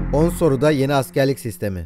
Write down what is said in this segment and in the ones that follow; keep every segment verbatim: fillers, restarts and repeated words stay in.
on soruda yeni askerlik sistemi.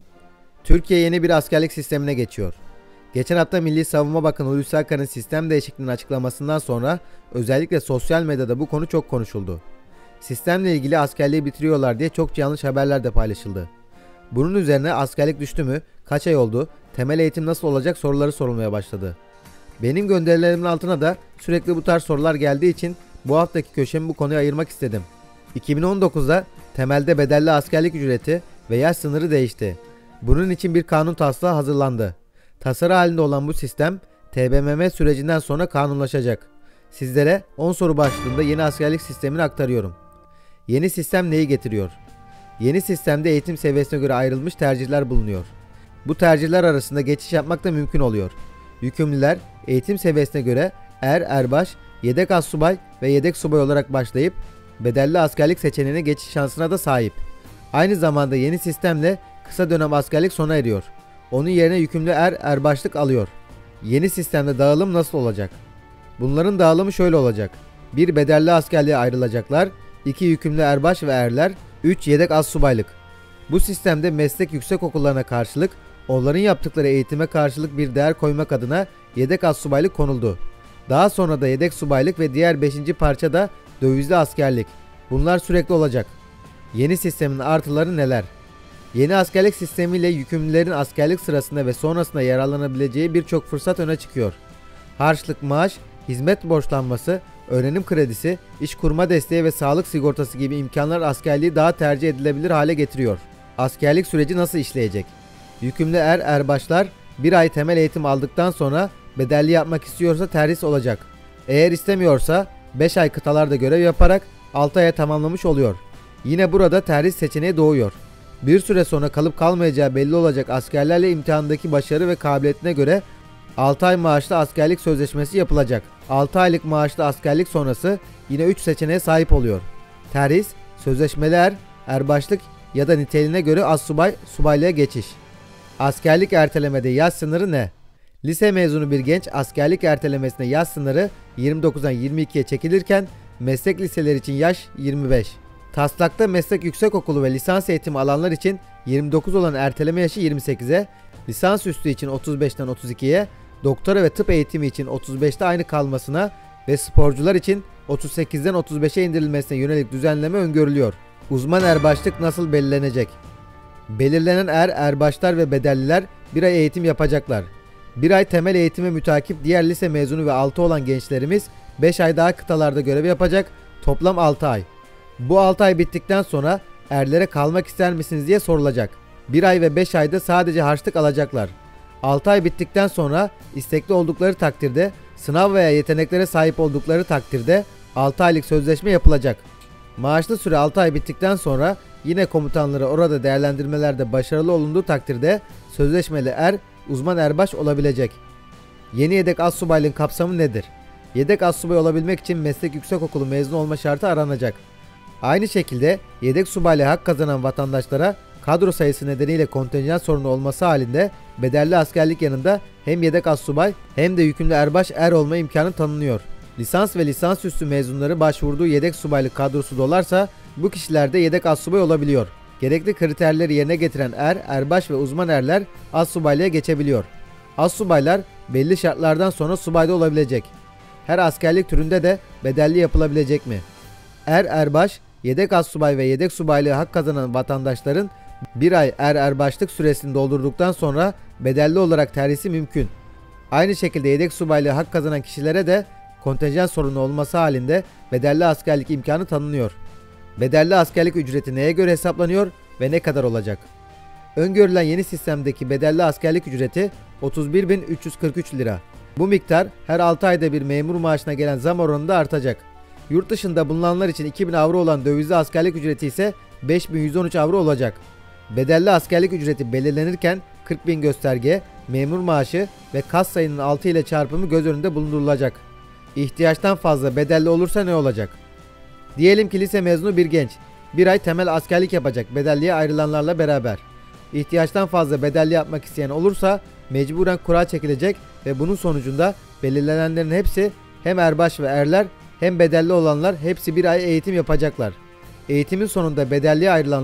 Türkiye yeni bir askerlik sistemine geçiyor. Geçen hafta Milli Savunma Bakanı Hulusi Akar'ın sistem değişikliğinin açıklamasından sonra özellikle sosyal medyada bu konu çok konuşuldu. Sistemle ilgili askerliği bitiriyorlar diye çok yanlış haberler de paylaşıldı. Bunun üzerine askerlik düştü mü, kaç ay oldu, temel eğitim nasıl olacak soruları sorulmaya başladı. Benim gönderilerimin altına da sürekli bu tarz sorular geldiği için bu haftaki köşemi bu konuya ayırmak istedim. iki bin on dokuzda temelde bedelli askerlik ücreti ve yaş sınırı değişti. Bunun için bir kanun taslağı hazırlandı. Tasarı halinde olan bu sistem T B M M sürecinden sonra kanunlaşacak. Sizlere on soru başlığında yeni askerlik sistemini aktarıyorum. Yeni sistem neyi getiriyor? Yeni sistemde eğitim seviyesine göre ayrılmış tercihler bulunuyor. Bu tercihler arasında geçiş yapmak da mümkün oluyor. Yükümlüler eğitim seviyesine göre er, erbaş, yedek astsubay ve yedek subay olarak başlayıp bedelli askerlik seçeneğine geçiş şansına da sahip. Aynı zamanda yeni sistemle kısa dönem askerlik sona eriyor. Onun yerine yükümlü er, erbaşlık alıyor. Yeni sistemde dağılım nasıl olacak? Bunların dağılımı şöyle olacak. bir Bedelli askerliğe ayrılacaklar. iki Yükümlü erbaş ve erler. üç Yedek astsubaylık. Bu sistemde meslek yüksekokullarına karşılık onların yaptıkları eğitime karşılık bir değer koymak adına yedek astsubaylık konuldu. Daha sonra da yedek subaylık ve diğer beşinci parça da dövizli askerlik. Bunlar sürekli olacak. Yeni sistemin artıları neler? Yeni askerlik sistemiyle yükümlülerin askerlik sırasında ve sonrasında yararlanabileceği birçok fırsat öne çıkıyor. Harçlık maaş, hizmet borçlanması, öğrenim kredisi, iş kurma desteği ve sağlık sigortası gibi imkanlar askerliği daha tercih edilebilir hale getiriyor. Askerlik süreci nasıl işleyecek? Yükümlü er, erbaşlar bir ay temel eğitim aldıktan sonra bedelli yapmak istiyorsa terhis olacak. Eğer istemiyorsa beş ay kıtalarda görev yaparak altı aya tamamlamış oluyor. Yine burada terhis seçeneği doğuyor. Bir süre sonra kalıp kalmayacağı belli olacak askerlerle imtihandaki başarı ve kabiliyetine göre altı ay maaşlı askerlik sözleşmesi yapılacak. altı aylık maaşlı askerlik sonrası yine üç seçeneğe sahip oluyor. Terhis, sözleşmeli er, erbaşlık ya da niteliğine göre astsubay, subaylığa geçiş. Askerlik ertelemede yaş sınırı ne? Lise mezunu bir genç askerlik ertelemesine yaş sınırı yirmi dokuzdan yirmi ikiye çekilirken meslek liseleri için yaş yirmi beş. Taslakta meslek yüksekokulu ve lisans eğitimi alanlar için yirmi dokuz olan erteleme yaşı yirmi sekize, lisans üstü için otuz beşten otuz ikiye, doktora ve tıp eğitimi için otuz beşte aynı kalmasına ve sporcular için otuz sekizden otuz beşe indirilmesine yönelik düzenleme öngörülüyor. Uzman erbaşlık nasıl belirlenecek? Belirlenen er, erbaşlar ve bedelliler bir ay eğitim yapacaklar. bir ay temel eğitime mütakip diğer lise mezunu ve altı olan gençlerimiz beş ay daha kıtalarda görev yapacak, toplam altı ay. Bu altı ay bittikten sonra erlere kalmak ister misiniz diye sorulacak. bir ay ve beş ayda sadece harçlık alacaklar. altı ay bittikten sonra istekli oldukları takdirde, sınav veya yeteneklere sahip oldukları takdirde altı aylık sözleşme yapılacak. Maaşlı süre altı ay bittikten sonra yine komutanları orada değerlendirmelerde başarılı olunduğu takdirde sözleşmeli er, uzman erbaş olabilecek. Yeni yedek astsubaylığın kapsamı nedir? Yedek astsubay olabilmek için meslek yüksekokulu mezunu olma şartı aranacak. Aynı şekilde yedek subaylığa hak kazanan vatandaşlara kadro sayısı nedeniyle kontenjan sorunu olması halinde bedelli askerlik yanında hem yedek astsubay hem de yükümlü erbaş er olma imkanı tanınıyor. Lisans ve lisansüstü mezunları başvurduğu yedek subaylık kadrosu dolarsa bu kişiler de yedek astsubay olabiliyor. Gerekli kriterleri yerine getiren er, erbaş ve uzman erler astsubaylığa geçebiliyor. Astsubaylar belli şartlardan sonra subayda olabilecek. Her askerlik türünde de bedelli yapılabilecek mi? Er, erbaş, yedek astsubay ve yedek subaylığı hak kazanan vatandaşların bir ay er erbaşlık süresini doldurduktan sonra bedelli olarak terhisi mümkün. Aynı şekilde yedek subaylığı hak kazanan kişilere de kontenjan sorunu olması halinde bedelli askerlik imkanı tanınıyor. Bedelli askerlik ücreti neye göre hesaplanıyor ve ne kadar olacak? Öngörülen yeni sistemdeki bedelli askerlik ücreti otuz bir bin üç yüz kırk üç lira. Bu miktar her altı ayda bir memur maaşına gelen zam oranında artacak. Yurt dışında bulunanlar için iki bin avro olan dövizli askerlik ücreti ise beş bin yüz on üç avro olacak. Bedelli askerlik ücreti belirlenirken kırk bin gösterge, memur maaşı ve kas sayının altı ile çarpımı göz önünde bulundurulacak. İhtiyaçtan fazla bedelli olursa ne olacak? Diyelim ki lise mezunu bir genç bir ay temel askerlik yapacak bedelliye ayrılanlarla beraber. İhtiyaçtan fazla bedelli yapmak isteyen olursa mecburen kura çekilecek ve bunun sonucunda belirlenenlerin hepsi hem erbaş ve erler hem bedelli olanlar hepsi bir ay eğitim yapacaklar. Eğitimin sonunda bedelliye ayrılanlar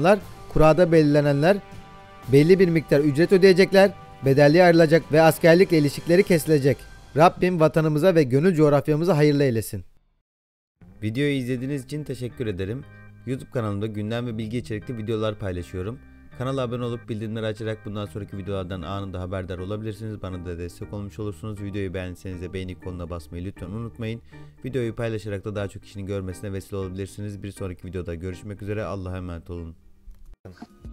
Kurada belirlenenler belli bir miktar ücret ödeyecekler, bedelliğe ayrılacak ve askerlikle ilişkileri kesilecek. Rabbim vatanımıza ve gönül coğrafyamıza hayırlı eylesin. Videoyu izlediğiniz için teşekkür ederim. YouTube kanalımda gündem ve bilgi içerikli videolar paylaşıyorum. Kanala abone olup bildirimleri açarak bundan sonraki videolardan anında haberdar olabilirsiniz. Bana da destek olmuş olursunuz. Videoyu beğendiyseniz de beğeni ikonuna basmayı lütfen unutmayın. Videoyu paylaşarak da daha çok kişinin görmesine vesile olabilirsiniz. Bir sonraki videoda görüşmek üzere. Allah'a emanet olun.